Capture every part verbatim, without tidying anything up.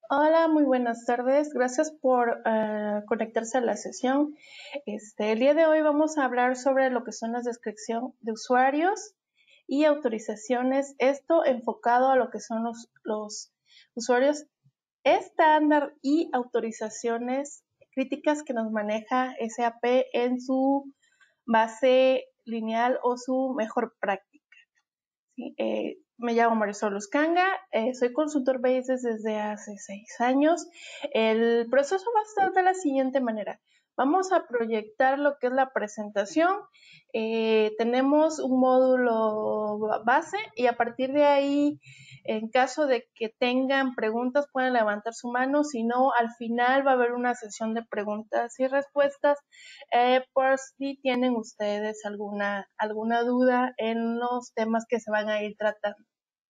Hola, muy buenas tardes. Gracias por uh, conectarse a la sesión. Este, el día de hoy vamos a hablar sobre lo que son las descripción de usuarios y autorizaciones. Esto enfocado a lo que son los, los usuarios estándar y autorizaciones críticas que nos maneja S A P en su base lineal o su mejor práctica. ¿Sí? Eh, me llamo Marisol Uscanga, eh, soy consultor Bases desde hace seis años. El proceso va a estar de la siguiente manera. Vamos a proyectar lo que es la presentación. Eh, tenemos un módulo base y a partir de ahí, en caso de que tengan preguntas, pueden levantar su mano. Si no, al final va a haber una sesión de preguntas y respuestas eh, por si tienen ustedes alguna, alguna duda en los temas que se van a ir tratando.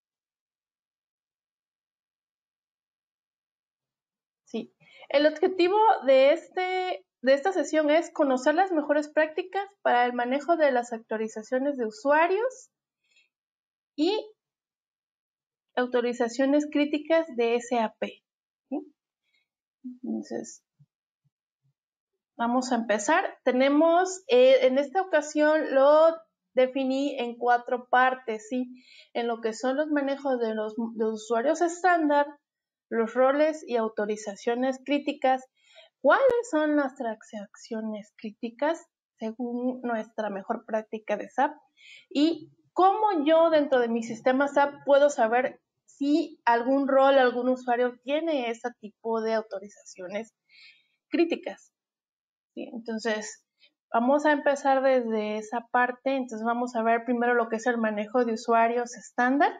Sí. El objetivo de, este, de esta sesión es conocer las mejores prácticas para el manejo de las actualizaciones de usuarios y autorizaciones críticas de S A P. ¿Sí? Entonces, vamos a empezar. Tenemos, eh, en esta ocasión lo definí en cuatro partes, ¿sí? En lo que son los manejos de los, de los usuarios estándar, los roles y autorizaciones críticas. ¿Cuáles son las transacciones críticas según nuestra mejor práctica de S A P? Y cómo yo dentro de mi sistema S A P puedo saber si algún rol, algún usuario tiene ese tipo de autorizaciones críticas. ¿Sí? Entonces, vamos a empezar desde esa parte. Entonces, vamos a ver primero lo que es el manejo de usuarios estándar.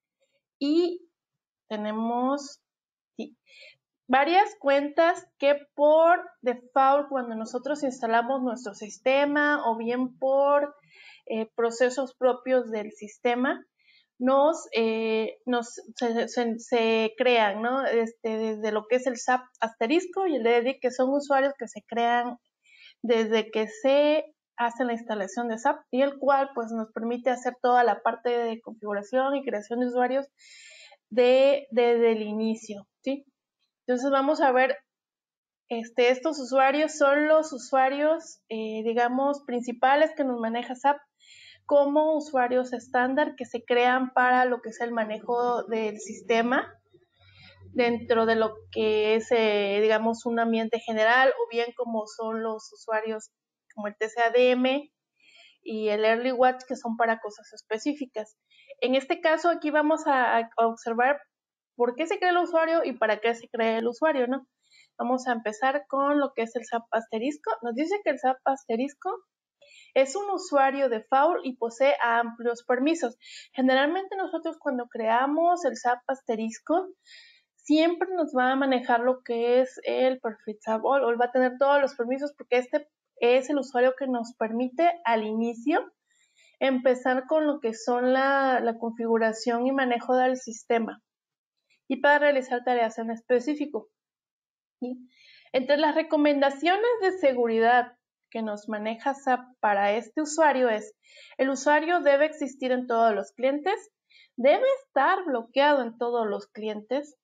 Y tenemos sí, varias cuentas que por default, cuando nosotros instalamos nuestro sistema o bien por eh, procesos propios del sistema, nos, eh, nos se, se, se, crean, ¿no? Este, desde lo que es el S A P asterisco y el E D I, que son usuarios que se crean desde que se hace la instalación de S A P y el cual pues nos permite hacer toda la parte de configuración y creación de usuarios de, desde el inicio, ¿sí? Entonces vamos a ver, este, estos usuarios son los usuarios, eh, digamos, principales que nos maneja S A P como usuarios estándar que se crean para lo que es el manejo del sistema dentro de lo que es, eh, digamos, un ambiente general o bien como son los usuarios como el T C A D M y el Early Watch, que son para cosas específicas. En este caso, aquí vamos a, a observar por qué se crea el usuario y para qué se crea el usuario, ¿no? Vamos a empezar con lo que es el S A P asterisco. Nos dice que el S A P asterisco es un usuario default y posee amplios permisos. Generalmente nosotros cuando creamos el S A P asterisco, siempre nos va a manejar lo que es el perfil S A P All, o va a tener todos los permisos porque este es el usuario que nos permite al inicio empezar con lo que son la, la configuración y manejo del sistema y para realizar tareas en específico. ¿Sí? Entre las recomendaciones de seguridad que nos maneja S A P para este usuario es: el usuario debe existir en todos los clientes, debe estar bloqueado en todos los clientes.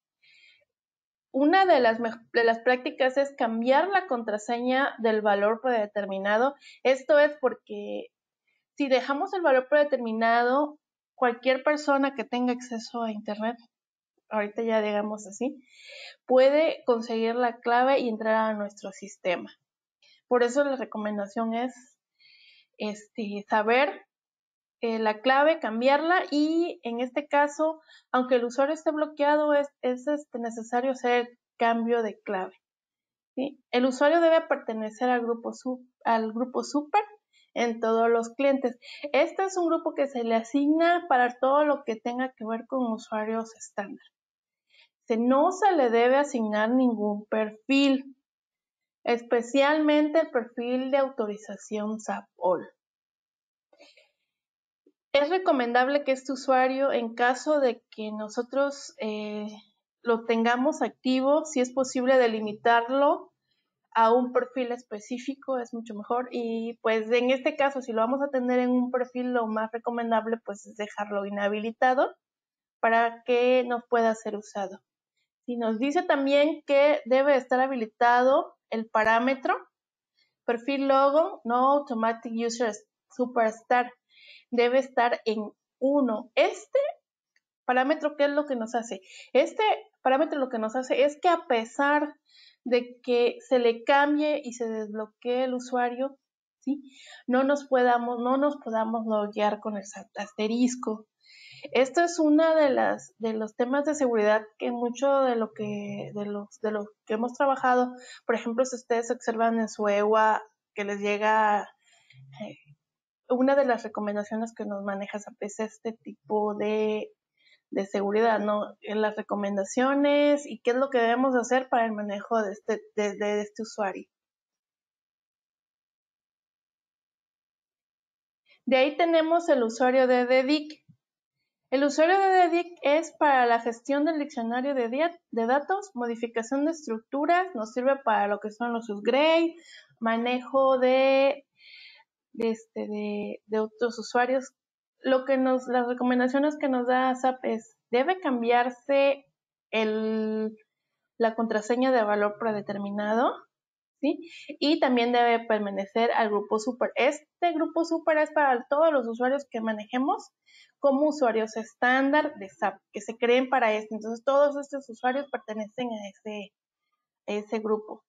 Una de las, de las prácticas es cambiar la contraseña del valor predeterminado. Esto es porque si dejamos el valor predeterminado, cualquier persona que tenga acceso a Internet, ahorita ya digamos así, puede conseguir la clave y entrar a nuestro sistema. Por eso la recomendación es este, saber eh, la clave, cambiarla y en este caso, aunque el usuario esté bloqueado, es, es este, necesario hacer cambio de clave. ¿Sí? El usuario debe pertenecer al grupo, sub, al grupo super en todos los clientes. Este es un grupo que se le asigna para todo lo que tenga que ver con usuarios estándar. No se le debe asignar ningún perfil, especialmente el perfil de autorización S A P All. Es recomendable que este usuario, en caso de que nosotros eh, lo tengamos activo, si es posible delimitarlo a un perfil específico, es mucho mejor. Y pues en este caso, si lo vamos a tener en un perfil, lo más recomendable pues es dejarlo inhabilitado para que no pueda ser usado. Y nos dice también que debe estar habilitado el parámetro perfil logo no automatic user superstar. Debe estar en uno. Este parámetro, ¿qué es lo que nos hace? Este parámetro lo que nos hace es que a pesar de que se le cambie y se desbloquee el usuario, ¿sí? No nos podamos, no nos podamos loguear con el asterisco. Esto es una de las de los temas de seguridad que mucho de lo que de los de lo que hemos trabajado, por ejemplo, si ustedes observan en su E U A que les llega eh, una de las recomendaciones que nos maneja SAP es este tipo de de seguridad, ¿no? En las recomendaciones y qué es lo que debemos hacer para el manejo de este, de, de este usuario. De ahí tenemos el usuario de D D I C. El usuario de D D I C es para la gestión del diccionario de, de datos, modificación de estructuras, nos sirve para lo que son los upgrades, manejo de, de, este, de, de otros usuarios. Lo que nos, las recomendaciones que nos da SAP es, debe cambiarse el, la contraseña de valor predeterminado, ¿sí? Y también debe permanecer al grupo super. Este grupo super es para todos los usuarios que manejemos como usuarios estándar de SAP, que se creen para esto. Entonces, todos estos usuarios pertenecen a ese, a ese grupo.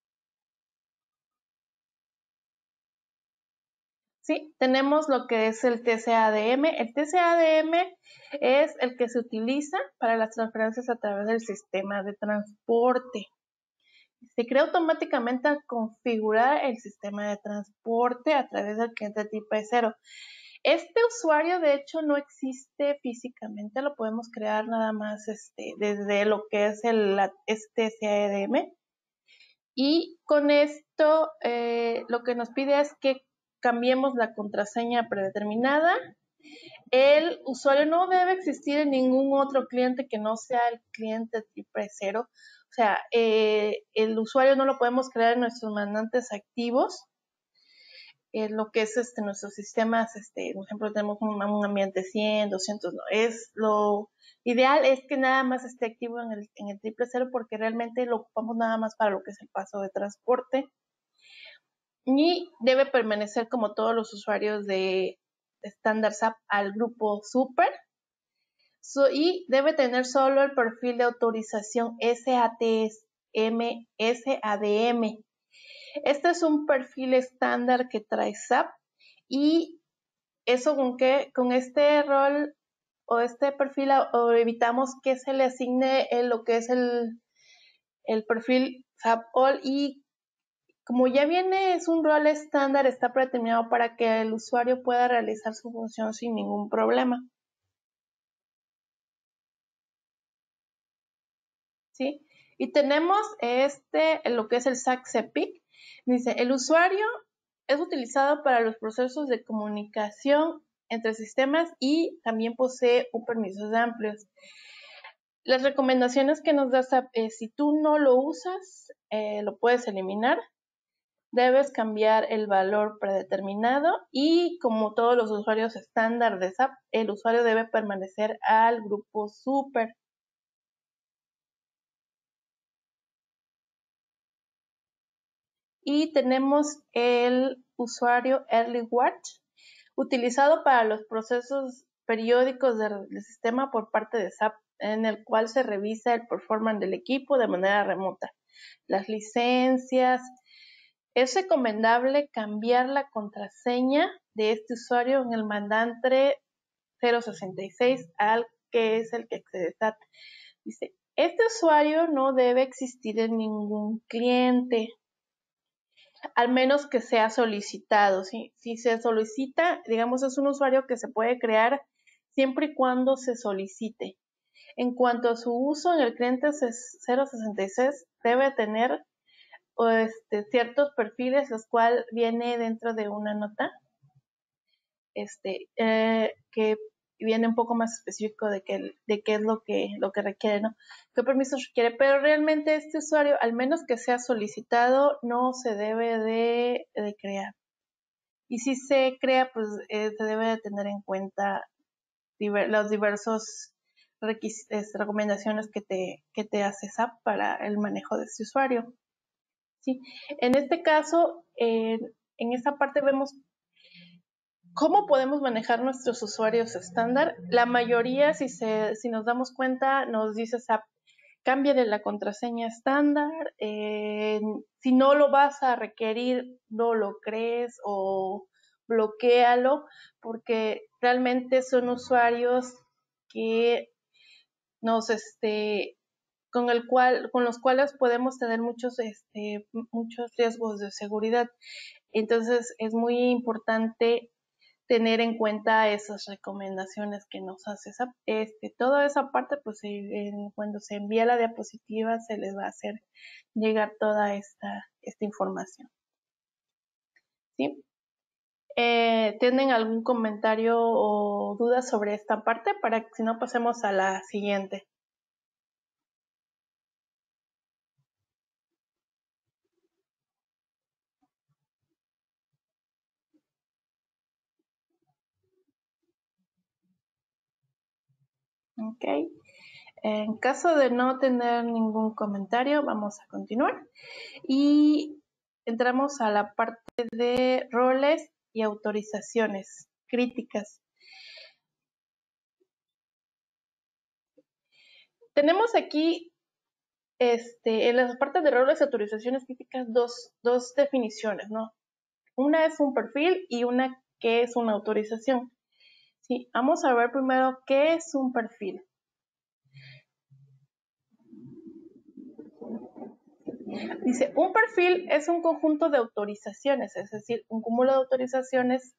Sí, tenemos lo que es el T C A D M. El T C A D M es el que se utiliza para las transferencias a través del sistema de transporte. Se crea automáticamente al configurar el sistema de transporte a través del cliente tipo cero. Este usuario, de hecho, no existe físicamente, lo podemos crear nada más este, desde lo que es el este T C A D M. Y con esto, eh, lo que nos pide es que cambiemos la contraseña predeterminada. El usuario no debe existir en ningún otro cliente que no sea el cliente triple cero. O sea, eh, el usuario no lo podemos crear en nuestros mandantes activos. Eh, lo que es este, nuestros sistemas, este, por ejemplo, tenemos un, un ambiente cien, doscientos, no, es lo ideal es que nada más esté activo en el, en el triple cero porque realmente lo ocupamos nada más para lo que es el paso de transporte. Y debe permanecer como todos los usuarios de estándar SAP al grupo super. So, y debe tener solo el perfil de autorización S A T M S A D M. Este es un perfil estándar que trae SAP y eso con que con este rol o este perfil o evitamos que se le asigne el, lo que es el, el perfil SAP All y como ya viene, es un rol estándar, está predeterminado para que el usuario pueda realizar su función sin ningún problema. ¿Sí? Y tenemos este, lo que es el S A C C P I C. Dice, el usuario es utilizado para los procesos de comunicación entre sistemas y también posee un permiso de amplios. Las recomendaciones que nos da S A P es, si tú no lo usas, eh, lo puedes eliminar. Debes cambiar el valor predeterminado y como todos los usuarios estándar de S A P, el usuario debe permanecer al grupo super. Y tenemos el usuario Early Watch, utilizado para los procesos periódicos del de sistema por parte de S A P, en el cual se revisa el performance del equipo de manera remota. Las licencias. Es recomendable cambiar la contraseña de este usuario en el mandante cero sesenta y seis al que es el que accede a S A P. Dice, este usuario no debe existir en ningún cliente, al menos que sea solicitado. ¿sí? Si se solicita, digamos, es un usuario que se puede crear siempre y cuando se solicite. En cuanto a su uso en el cliente cero sesenta y seis, debe tener o este, ciertos perfiles, los cuales viene dentro de una nota este, eh, que viene un poco más específico de qué de qué es lo que, lo que requiere, ¿no? ¿Qué permisos requiere? Pero realmente este usuario, al menos que sea solicitado, no se debe de, de crear. Y si se crea, pues eh, se debe de tener en cuenta diver, los diversos recomendaciones que te, que te hace S A P para el manejo de este usuario. ¿Sí? En este caso, eh, en esta parte vemos cómo podemos manejar nuestros usuarios estándar. La mayoría, si, se, si nos damos cuenta, nos dice S A P, cámbiale la contraseña estándar, eh, si no lo vas a requerir, no lo crees o bloquéalo, porque realmente son usuarios que nos, este, con el cual, con los cuales podemos tener muchos, este, muchos riesgos de seguridad. Entonces es muy importante tener en cuenta esas recomendaciones que nos hace esa, este, toda esa parte, pues en, cuando se envía la diapositiva se les va a hacer llegar toda esta, esta información. ¿Sí? Eh, ¿Tienen algún comentario o duda sobre esta parte? Para que si no pasemos a la siguiente. Ok. En caso de no tener ningún comentario, vamos a continuar. Y entramos a la parte de roles y autorizaciones críticas. Tenemos aquí, este, en las partes de roles y autorizaciones críticas, dos, dos definiciones, ¿no? Una es un perfil y una que es una autorización. Sí, vamos a ver primero qué es un perfil. Dice, un perfil es un conjunto de autorizaciones, es decir, un cúmulo de autorizaciones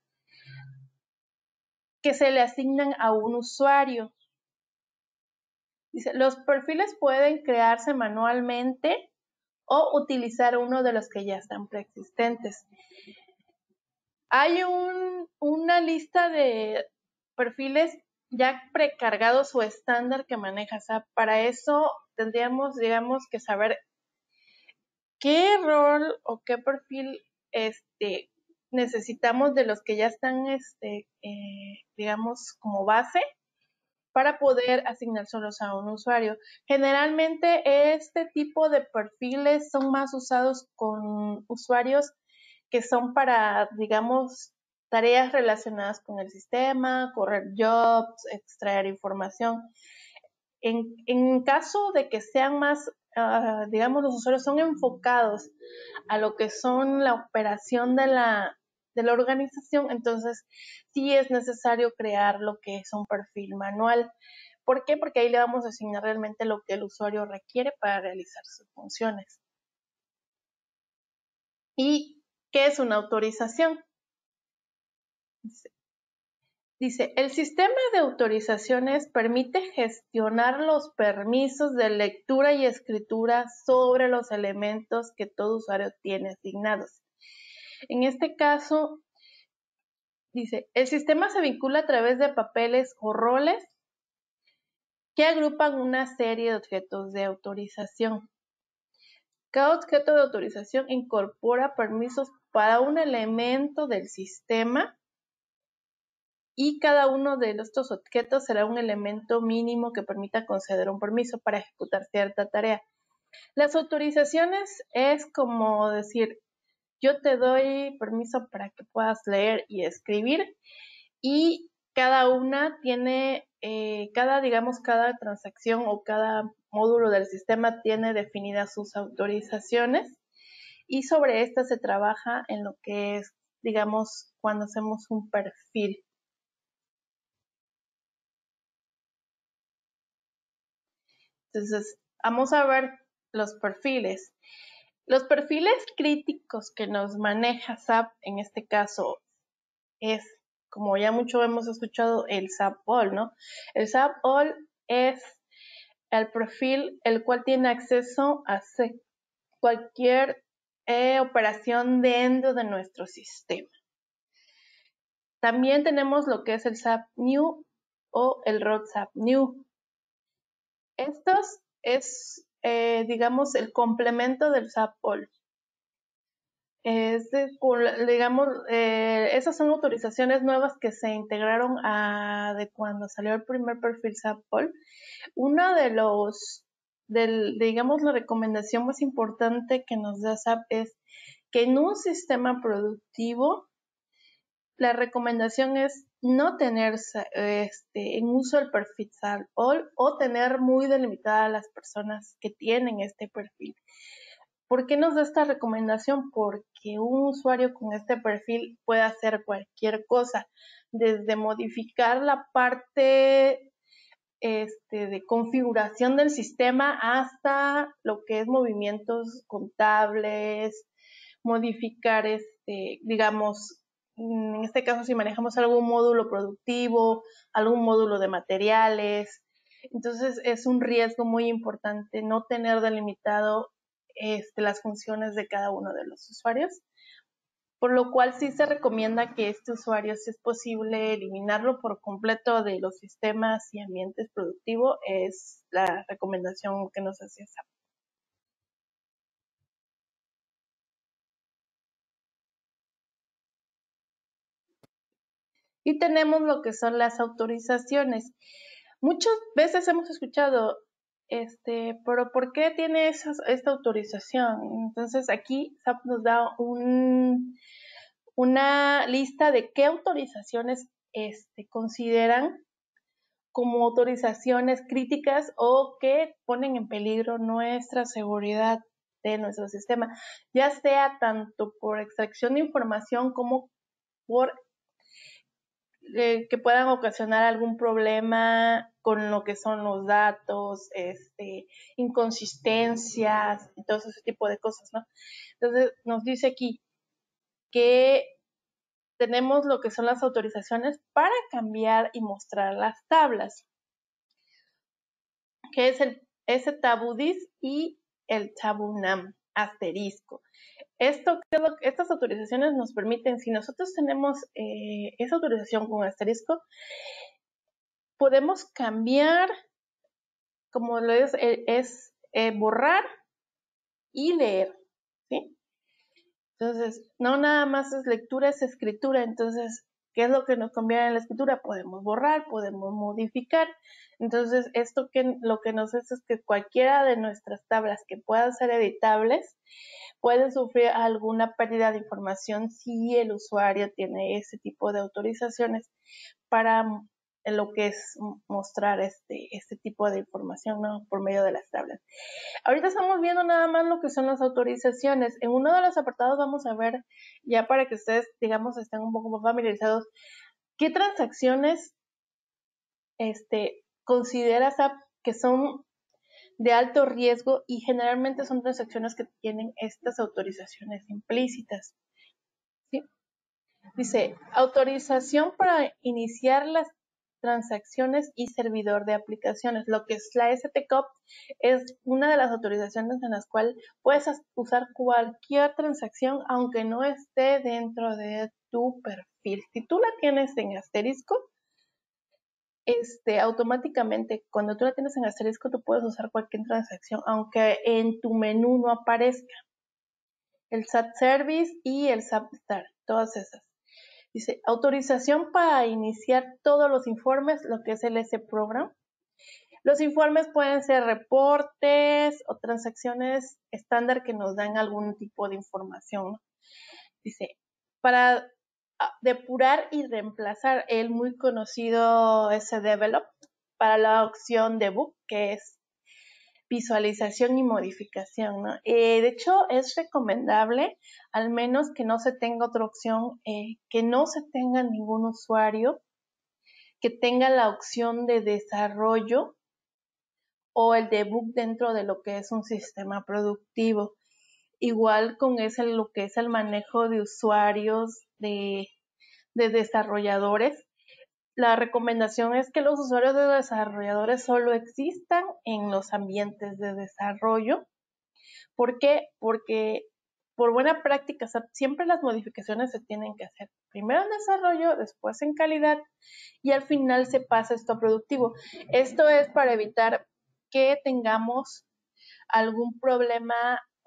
que se le asignan a un usuario. Dice, los perfiles pueden crearse manualmente o utilizar uno de los que ya están preexistentes. Hay un, una lista de perfiles ya precargados o estándar que maneja S A P. Para eso tendríamos, digamos, que saber qué rol o qué perfil este, necesitamos de los que ya están, este, eh, digamos, como base para poder asignárselos a un usuario. Generalmente este tipo de perfiles son más usados con usuarios que son para, digamos, tareas relacionadas con el sistema, correr jobs, extraer información. En, en caso de que sean más, uh, digamos, los usuarios son enfocados a lo que son la operación de la, de la organización, entonces sí es necesario crear lo que es un perfil manual. ¿Por qué? Porque ahí le vamos a asignar realmente lo que el usuario requiere para realizar sus funciones. ¿Y qué es una autorización? Dice, dice, el sistema de autorizaciones permite gestionar los permisos de lectura y escritura sobre los elementos que todo usuario tiene asignados. En este caso, dice, el sistema se vincula a través de papeles o roles que agrupan una serie de objetos de autorización. Cada objeto de autorización incorpora permisos para un elemento del sistema y cada uno de estos objetos será un elemento mínimo que permita conceder un permiso para ejecutar cierta tarea. Las autorizaciones es como decir, yo te doy permiso para que puedas leer y escribir y cada una tiene, eh, cada, digamos, cada transacción o cada módulo del sistema tiene definidas sus autorizaciones y sobre esta se trabaja en lo que es, digamos, cuando hacemos un perfil. Entonces, vamos a ver los perfiles. Los perfiles críticos que nos maneja S A P, en este caso, es, como ya mucho hemos escuchado, el S A P All, ¿no? El S A P All es el perfil el cual tiene acceso a cualquier eh, operación dentro de nuestro sistema. También tenemos lo que es el S A P New o el R O T S A P New. Estos es, eh, digamos, el complemento del S A P All. Es de, digamos, eh, esas son autorizaciones nuevas que se integraron a de cuando salió el primer perfil S A P P O L. Uno de los, del, digamos, la recomendación más importante que nos da S A P es que en un sistema productivo la recomendación es no tener este, en uso el perfil S A P P O L o tener muy delimitadas las personas que tienen este perfil. ¿Por qué nos da esta recomendación? Porque un usuario con este perfil puede hacer cualquier cosa, desde modificar la parte este, de configuración del sistema hasta lo que es movimientos contables, modificar, este, digamos, en este caso si manejamos algún módulo productivo, algún módulo de materiales. Entonces es un riesgo muy importante no tener delimitado este, las funciones de cada uno de los usuarios, por lo cual sí se recomienda que este usuario, si es posible, eliminarlo por completo de los sistemas y ambientes productivos, es la recomendación que nos hace S A P. Y tenemos lo que son las autorizaciones. Muchas veces hemos escuchado, este, pero ¿por qué tiene esa, esta autorización? Entonces aquí S A P nos da un, una lista de qué autorizaciones este, consideran como autorizaciones críticas o que ponen en peligro nuestra seguridad de nuestro sistema, ya sea tanto por extracción de información como por eh, que puedan ocasionar algún problema con lo que son los datos, este, inconsistencias y todo ese tipo de cosas, ¿no? Entonces nos dice aquí que tenemos lo que son las autorizaciones para cambiar y mostrar las tablas, que es el S tabudis y el tabunam asterisco. Esto, estas autorizaciones nos permiten, si nosotros tenemos eh, esa autorización con asterisco, podemos cambiar, como lo es, es eh, borrar y leer, ¿sí? Entonces, no nada más es lectura, es escritura. Entonces, ¿qué es lo que nos conviene en la escritura? Podemos borrar, podemos modificar. Entonces, esto que lo que nos hace es que cualquiera de nuestras tablas que puedan ser editables pueden sufrir alguna pérdida de información si el usuario tiene ese tipo de autorizaciones para lo que es mostrar este, este tipo de información, ¿no? Por medio de las tablas. Ahorita estamos viendo nada más lo que son las autorizaciones. En uno de los apartados vamos a ver, ya para que ustedes, digamos, estén un poco más familiarizados, qué transacciones este, consideras que son de alto riesgo y generalmente son transacciones que tienen estas autorizaciones implícitas. ¿Sí? Dice, autorización para iniciar las transacciones y servidor de aplicaciones. Lo que es la S T C O P es una de las autorizaciones en las cuales puedes usar cualquier transacción aunque no esté dentro de tu perfil. Si tú la tienes en asterisco, este, automáticamente cuando tú la tienes en asterisco tú puedes usar cualquier transacción aunque en tu menú no aparezca. El S A P Service y el S A P Star, todas esas. Dice, autorización para iniciar todos los informes, lo que es el S Program. Los informes pueden ser reportes o transacciones estándar que nos dan algún tipo de información. Dice, para depurar y reemplazar el muy conocido S Develop para la opción debug, que es visualización y modificación, ¿no? Eh, de hecho, es recomendable, al menos que no se tenga otra opción, eh, que no se tenga ningún usuario que tenga la opción de desarrollo o el debug dentro de lo que es un sistema productivo. Igual con ese, lo que es el manejo de usuarios, de, de desarrolladores. La recomendación es que los usuarios de desarrolladores solo existan en los ambientes de desarrollo. ¿Por qué? Porque por buena práctica, siempre las modificaciones se tienen que hacer primero en desarrollo, después en calidad y al final se pasa esto a productivo. Esto es para evitar que tengamos algún problema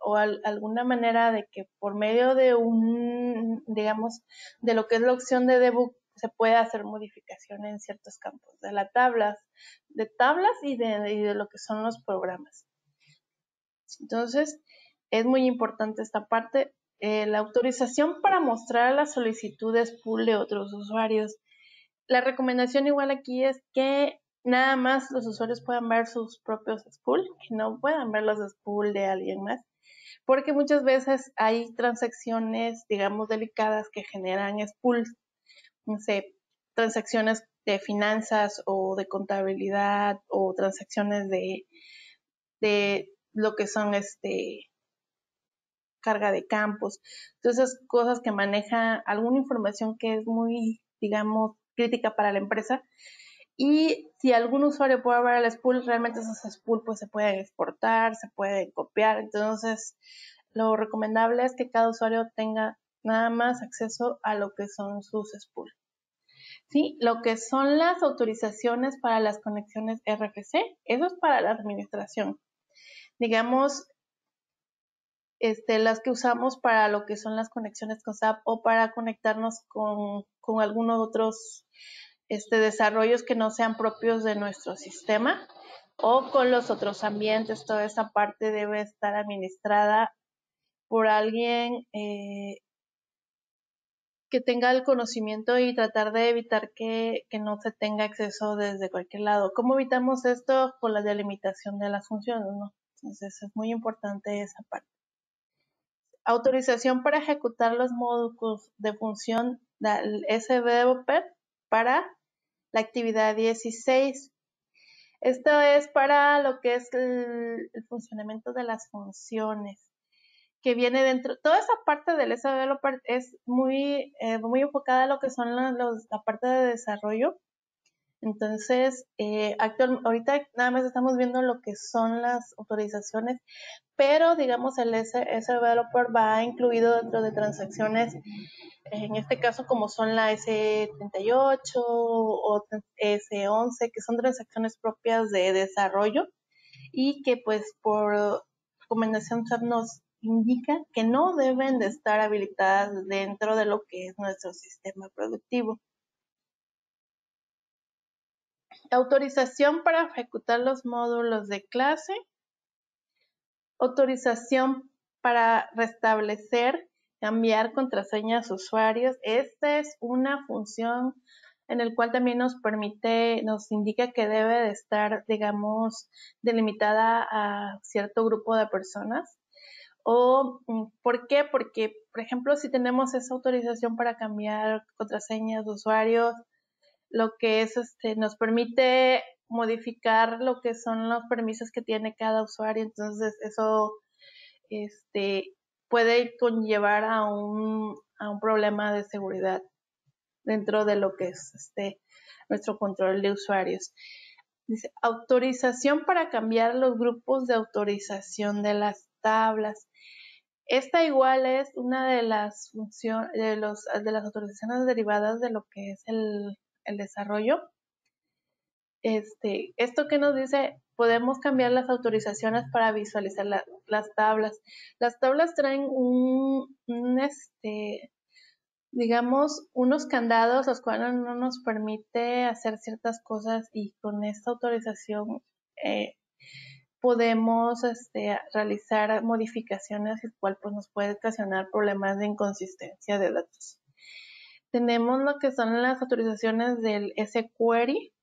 o al, alguna manera de que por medio de un, digamos, de lo que es la opción de debug, se puede hacer modificación en ciertos campos de las tablas, de tablas y de, y de lo que son los programas. Entonces, es muy importante esta parte. Eh, la autorización para mostrar las solicitudes pool de otros usuarios. La recomendación igual aquí es que nada más los usuarios puedan ver sus propios spool, que no puedan ver los spool de alguien más, porque muchas veces hay transacciones, digamos, delicadas que generan spools, no sé, transacciones de finanzas o de contabilidad o transacciones de, de lo que son este carga de campos, todas esas cosas que maneja alguna información que es muy, digamos, crítica para la empresa. Y si algún usuario puede ver el spool, realmente esos spool pues se pueden exportar, se pueden copiar. Entonces, lo recomendable es que cada usuario tenga nada más acceso a lo que son sus spool. Sí, lo que son las autorizaciones para las conexiones R F C, eso es para la administración. Digamos, este, las que usamos para lo que son las conexiones con S A P o para conectarnos con, con algunos otros este, desarrollos que no sean propios de nuestro sistema o con los otros ambientes. Toda esa parte debe estar administrada por alguien eh, que tenga el conocimiento y tratar de evitar que, que no se tenga acceso desde cualquier lado. ¿Cómo evitamos esto? Con la delimitación de las funciones, ¿no? Entonces es muy importante esa parte. Autorización para ejecutar los módulos de función del S V D O P para la actividad dieciséis. Esto es para lo que es el, el funcionamiento de las funciones que viene dentro. Toda esa parte del S V D O P es muy, eh, muy enfocada a lo que son la, los, la parte de desarrollo. Entonces, eh, actual, ahorita nada más estamos viendo lo que son las autorizaciones, pero digamos el S V Developer va incluido dentro de transacciones, en este caso como son la S treinta y ocho o S once, que son transacciones propias de desarrollo y que pues por recomendación S A P nos indica que no deben de estar habilitadas dentro de lo que es nuestro sistema productivo. Autorización para ejecutar los módulos de clase. Autorización para restablecer, cambiar contraseñas usuarios. Esta es una función en el cual también nos permite, nos indica que debe de estar, digamos, delimitada a cierto grupo de personas. O, ¿por qué? Porque, por ejemplo, si tenemos esa autorización para cambiar contraseñas de usuarios, lo que es, este, nos permite modificar lo que son los permisos que tiene cada usuario. Entonces, eso este, puede conllevar a un, a un problema de seguridad dentro de lo que es este, nuestro control de usuarios. Dice, autorización para cambiar los grupos de autorización de las tablas. Esta igual es una de las funciones, de, los, de las autorizaciones derivadas de lo que es el, el desarrollo. Este, esto que nos dice, podemos cambiar las autorizaciones para visualizar la, las tablas. Las tablas traen un, un, este, digamos, unos candados, los cuales no nos permite hacer ciertas cosas y con esta autorización eh, podemos este, realizar modificaciones, el cual pues, nos puede ocasionar problemas de inconsistencia de datos. Tenemos lo que son las autorizaciones del S-Query.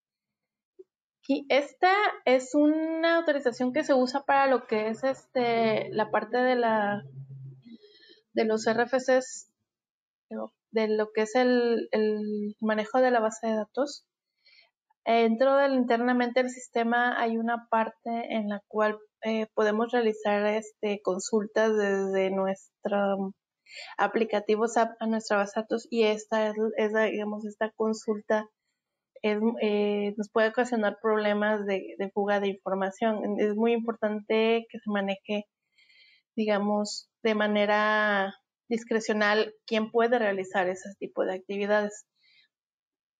Y esta es una autorización que se usa para lo que es este la parte de la de los R F Cs, de lo que es el, el manejo de la base de datos. Dentro del internamente del sistema hay una parte en la cual eh, podemos realizar este consultas desde nuestro aplicativo S A P a nuestra base de datos y esta es, es digamos esta consulta Es, eh, nos puede ocasionar problemas de, de fuga de información. Es muy importante que se maneje, digamos, de manera discrecional quién puede realizar ese tipo de actividades.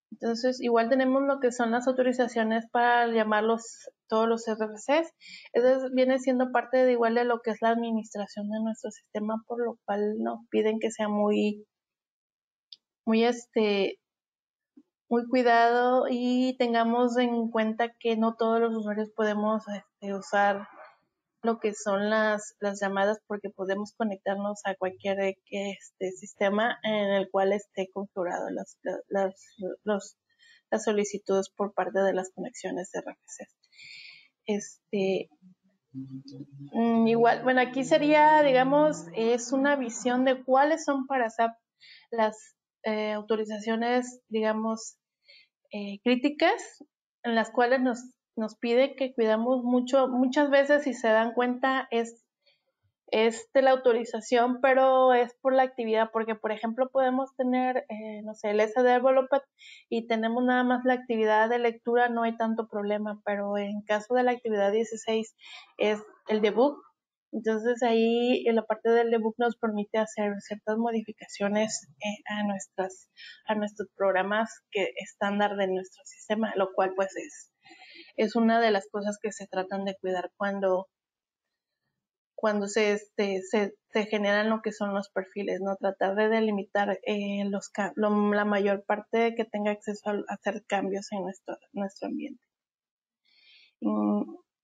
Entonces, igual tenemos lo que son las autorizaciones para llamarlos todos los R F Cs. Eso viene siendo parte de igual de lo que es la administración de nuestro sistema, por lo cual nos piden que sea muy, muy este, muy cuidado y tengamos en cuenta que no todos los usuarios podemos este, usar lo que son las, las llamadas, porque podemos conectarnos a cualquier este, sistema en el cual esté configurado las, las, los, las solicitudes por parte de las conexiones de R F Cs. Este, mm, igual, bueno, aquí sería, digamos, es una visión de cuáles son para S A P las eh, autorizaciones, digamos, eh, críticas, en las cuales nos, nos pide que cuidamos mucho. Muchas veces, si se dan cuenta, es es de la autorización, pero es por la actividad, porque por ejemplo podemos tener, eh, no sé, el S D Developer y tenemos nada más la actividad de lectura, no hay tanto problema, pero en caso de la actividad dieciséis es el debug. Entonces ahí en la parte del debug nos permite hacer ciertas modificaciones eh, a nuestras a nuestros programas que estándar de nuestro sistema, lo cual pues es es una de las cosas que se tratan de cuidar cuando cuando se, este, se, se generan lo que son los perfiles, ¿no? Tratar de delimitar eh, los, lo, la mayor parte de que tenga acceso a, a hacer cambios en nuestro, nuestro ambiente. Mm.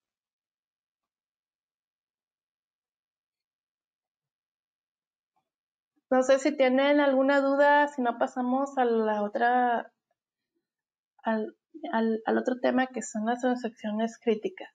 No sé si tienen alguna duda, si no pasamos a la otra, al, al, al otro tema que son las transacciones críticas.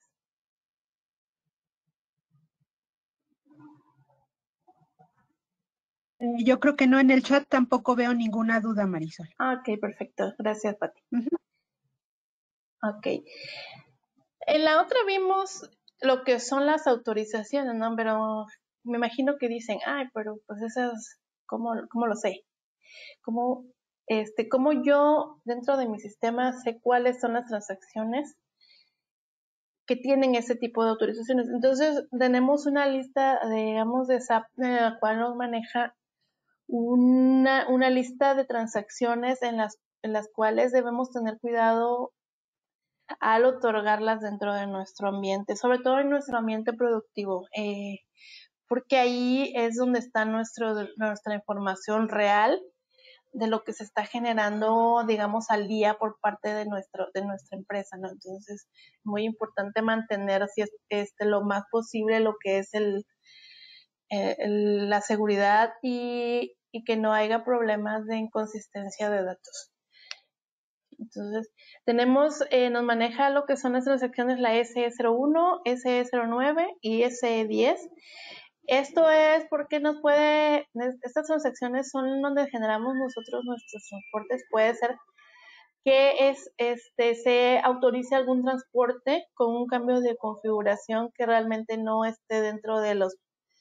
Eh, yo creo que no, en el chat tampoco veo ninguna duda, Marisol. Ah, ok, perfecto. Gracias, Pati. Uh-huh. Ok. En la otra vimos lo que son las autorizaciones, ¿no? Pero me imagino que dicen, ay, pero pues esas, ¿cómo, cómo lo sé? ¿Cómo, este, cómo yo dentro de mi sistema sé cuáles son las transacciones que tienen ese tipo de autorizaciones? Entonces, tenemos una lista, digamos, de S A P en la cual nos maneja una, una lista de transacciones en las, en las cuales debemos tener cuidado al otorgarlas dentro de nuestro ambiente, sobre todo en nuestro ambiente productivo, eh, porque ahí es donde está nuestro, nuestra información real de lo que se está generando, digamos, al día por parte de nuestro, de nuestra empresa, ¿no? Entonces, muy importante mantener así este, lo más posible lo que es el, eh, el la seguridad y, y que no haya problemas de inconsistencia de datos. Entonces, tenemos, eh, nos maneja lo que son las transacciones, la S E cero uno, S E cero nueve y S E diez. Esto es porque nos puede, estas transacciones son donde generamos nosotros nuestros transportes. Puede ser que es, este, se autorice algún transporte con un cambio de configuración que realmente no esté dentro de los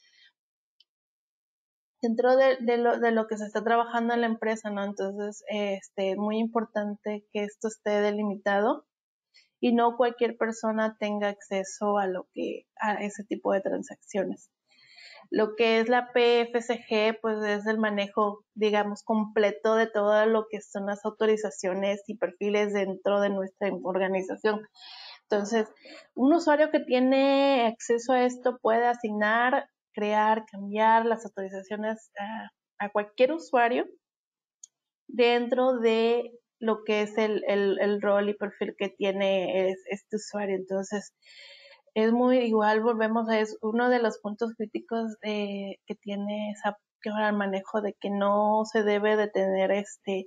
dentro de, de, lo, de lo que se está trabajando en la empresa, ¿no? Entonces, este, es muy importante que esto esté delimitado y no cualquier persona tenga acceso a lo que, a ese tipo de transacciones. Lo que es la P F C G, pues es el manejo, digamos, completo de todo lo que son las autorizaciones y perfiles dentro de nuestra organización. Entonces, un usuario que tiene acceso a esto puede asignar, crear, cambiar las autorizaciones a, a cualquier usuario dentro de lo que es el, el, el rol y perfil que tiene es, este usuario. Entonces, es muy igual, volvemos a es uno de los puntos críticos de, que tiene esa que ahora el manejo de que no se debe de tener este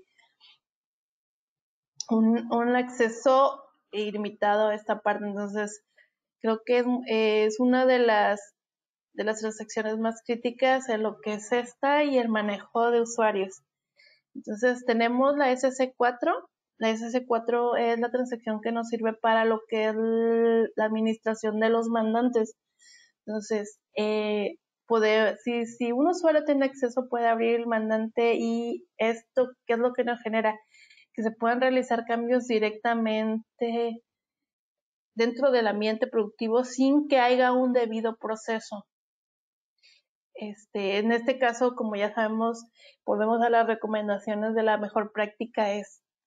un, un acceso ilimitado a esta parte. Entonces, creo que es, es una de las de las transacciones más críticas en lo que es esta y el manejo de usuarios. Entonces tenemos la S C cuatro. La S C cuatro es la transacción que nos sirve para lo que es la administración de los mandantes. Entonces, eh, poder, si, si un usuario tiene acceso, puede abrir el mandante y esto, ¿qué es lo que nos genera? Que se puedan realizar cambios directamente dentro del ambiente productivo sin que haya un debido proceso. Este, en este caso, como ya sabemos, volvemos a las recomendaciones de la mejor práctica es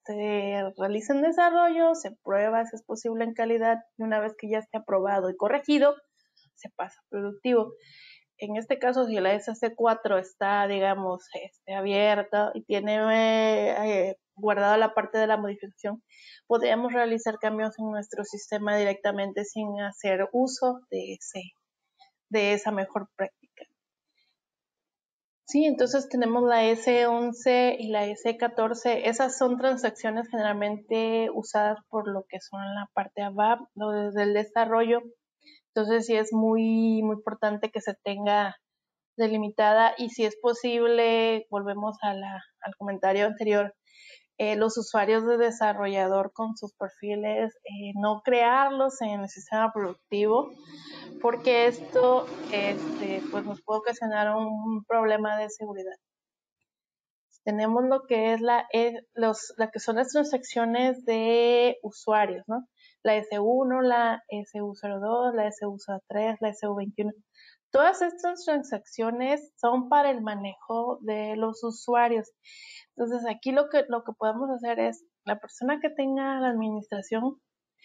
este, realicen desarrollo, se prueba si es posible en calidad y una vez que ya esté aprobado y corregido, se pasa a productivo. En este caso, si la S C cuatro está, digamos, este, abierta y tiene eh, guardada la parte de la modificación, podríamos realizar cambios en nuestro sistema directamente sin hacer uso de, ese, de esa mejor práctica. Sí, entonces tenemos la S once y la S catorce. Esas son transacciones generalmente usadas por lo que son la parte A B A P, ¿no? Desde el desarrollo. Entonces sí es muy, muy importante que se tenga delimitada y si es posible, volvemos a la, al comentario anterior, eh, los usuarios de desarrollador con sus perfiles, eh, no crearlos en el sistema productivo, porque esto este, pues nos puede ocasionar un problema de seguridad. Tenemos lo que es la, eh, los, la que son las transacciones de usuarios, ¿no? La S uno, la S U cero dos, la S U cero tres, la S U veintiuno. Todas estas transacciones son para el manejo de los usuarios. Entonces, aquí lo que, lo que podemos hacer es, la persona que tenga la administración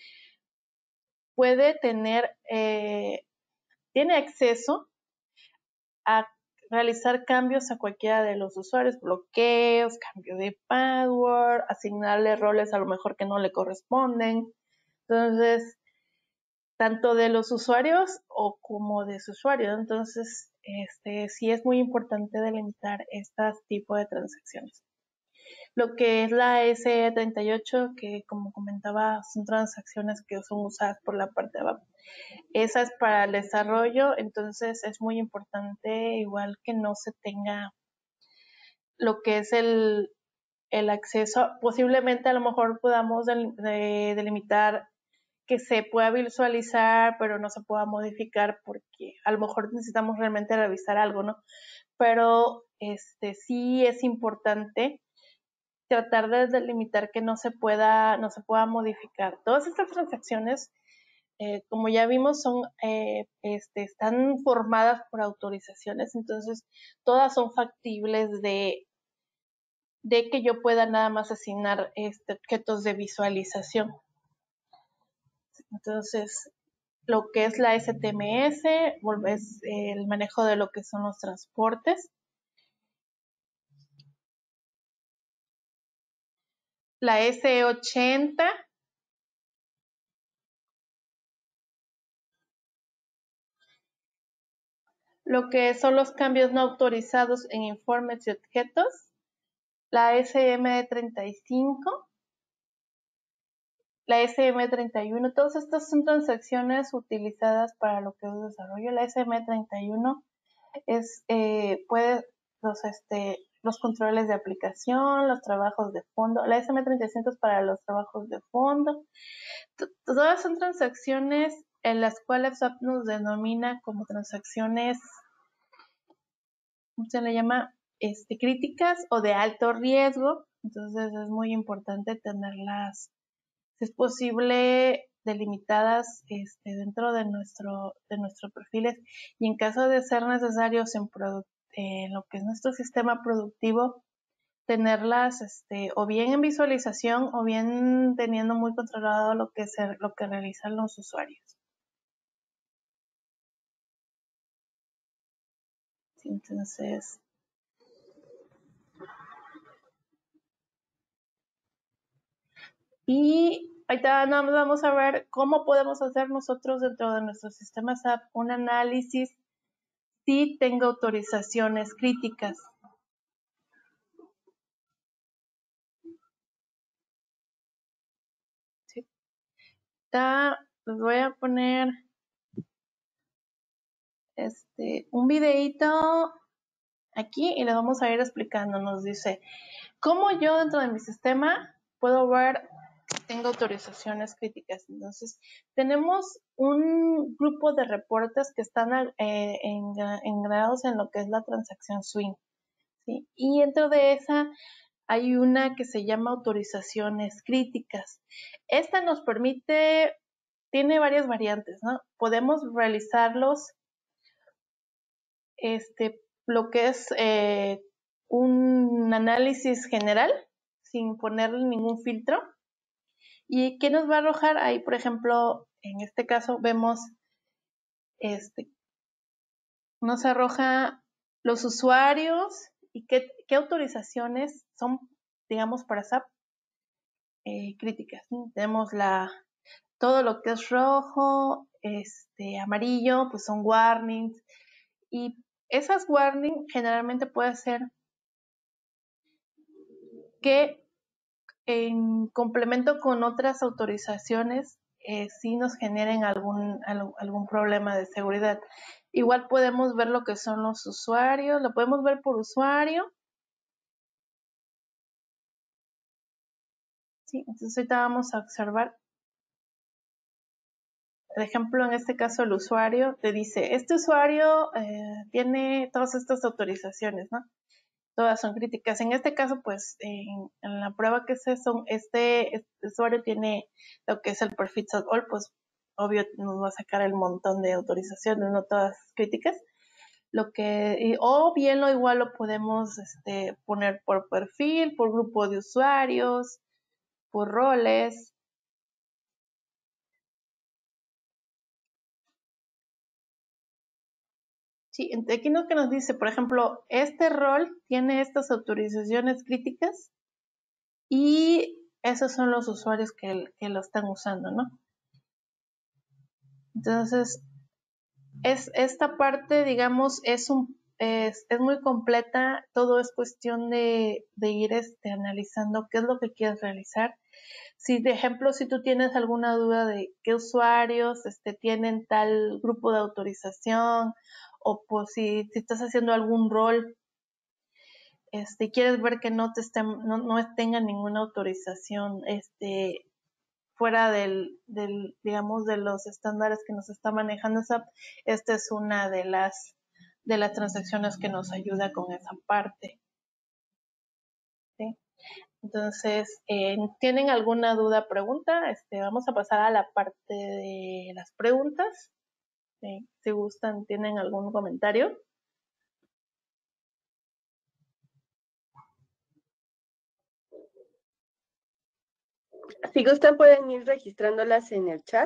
puede tener, eh, tiene acceso a realizar cambios a cualquiera de los usuarios, bloqueos, cambio de password, asignarle roles a lo mejor que no le corresponden. Entonces, tanto de los usuarios o como de su usuario. Entonces, este, sí es muy importante delimitar este tipo de transacciones. Lo que es la S treinta y ocho, que como comentaba, son transacciones que son usadas por la parte de abajo. Esa es para el desarrollo, entonces es muy importante igual que no se tenga lo que es el, el acceso. Posiblemente a lo mejor podamos del, de, delimitar que se pueda visualizar, pero no se pueda modificar porque a lo mejor necesitamos realmente revisar algo, ¿no? Pero este sí es importante tratar de delimitar que no se pueda, no se pueda modificar. Todas estas transacciones, eh, como ya vimos, son, eh, este, están formadas por autorizaciones, entonces todas son factibles de, de que yo pueda nada más asignar este, objetos de visualización. Entonces, lo que es la S T M S, es el manejo de lo que son los transportes. La S ochenta, lo que son los cambios no autorizados en informes y objetos. La S M treinta y cinco, la S M treinta y uno, todas estas son transacciones utilizadas para lo que es desarrollo. La S M treinta y uno es, eh, puede, los, este, los controles de aplicación, los trabajos de fondo. La S M treinta y cinco es para los trabajos de fondo. Todas son transacciones en las cuales S A P nos denomina como transacciones, ¿cómo se le llama? Este, críticas o de alto riesgo. Entonces es muy importante tenerlas, si es posible, delimitadas este, dentro de nuestro de nuestros perfiles y en caso de ser necesarios en, en lo que es nuestro sistema productivo, tenerlas este, o bien en visualización o bien teniendo muy controlado lo que, se, lo que realizan los usuarios. Sí, entonces, y ahorita vamos a ver cómo podemos hacer nosotros dentro de nuestro sistema S A P un análisis si tengo autorizaciones críticas. ¿Sí? Está, les voy a poner este, un videito aquí y les vamos a ir explicando. Nos dice, ¿cómo yo dentro de mi sistema puedo ver si tengo autorizaciones críticas? Entonces, tenemos un grupo de reportes que están eh, engranados en lo que es la transacción swing, ¿sí? Y dentro de esa hay una que se llama autorizaciones críticas. Esta nos permite, tiene varias variantes, ¿no? Podemos realizarlos, este, lo que es eh, un análisis general, sin ponerle ningún filtro. ¿Y qué nos va a arrojar? Ahí, por ejemplo, en este caso vemos, este, nos arroja los usuarios y qué, qué autorizaciones son, digamos, para S A P eh, críticas, ¿no? Tenemos la, todo lo que es rojo, este, amarillo, pues son warnings, y esas warnings generalmente puede ser que en complemento con otras autorizaciones eh, sí nos generen algún, algún problema de seguridad. Igual podemos ver lo que son los usuarios, lo podemos ver por usuario. Sí, entonces ahorita vamos a observar. Por ejemplo, en este caso el usuario te dice, este usuario eh, tiene todas estas autorizaciones, ¿no? Todas son críticas. En este caso, pues, en, en la prueba que se son, este, este usuario tiene lo que es el perfil all, pues, obvio nos va a sacar el montón de autorizaciones, no todas críticas. Lo que, y, o bien lo igual lo podemos este, poner por perfil, por grupo de usuarios, por roles. Sí, aquí lo que nos dice, por ejemplo, este rol tiene estas autorizaciones críticas y esos son los usuarios que, que lo están usando, ¿no? Entonces, es esta parte, digamos, es un es, es muy completa, todo es cuestión de, de ir este, analizando qué es lo que quieres realizar. Si, de ejemplo, si tú tienes alguna duda de qué usuarios este, tienen tal grupo de autorización, o pues si, si estás haciendo algún rol, este, quieres ver que no te estén, no, no tengan ninguna autorización, este, fuera del, del, digamos, de los estándares que nos está manejando S A P, esta es una de las, de las transacciones que nos ayuda con esa parte. ¿Sí? Entonces, eh, ¿tienen alguna duda, pregunta? Este, vamos a pasar a la parte de las preguntas. ¿Sí? Si gustan, ¿tienen algún comentario? Si gustan, pueden ir registrándolas en el chat.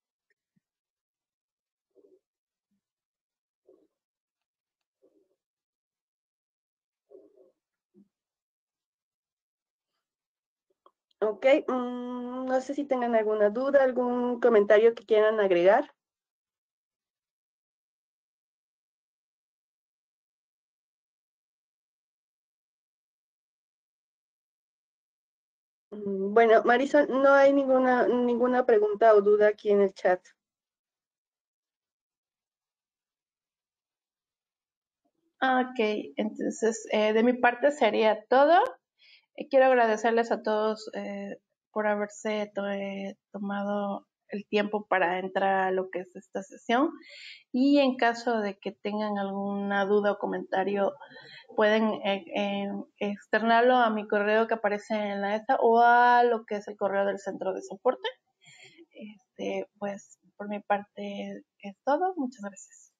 Ok, mm, no sé si tengan alguna duda, algún comentario que quieran agregar. Bueno, Marisol, no hay ninguna, ninguna pregunta o duda aquí en el chat. Ok, entonces eh, de mi parte sería todo. Eh, quiero agradecerles a todos eh, por haberse to eh, tomado el tiempo para entrar a lo que es esta sesión, y en caso de que tengan alguna duda o comentario pueden eh, eh, externarlo a mi correo que aparece en la esta o a lo que es el correo del centro de soporte. Este, pues por mi parte es todo. Muchas gracias.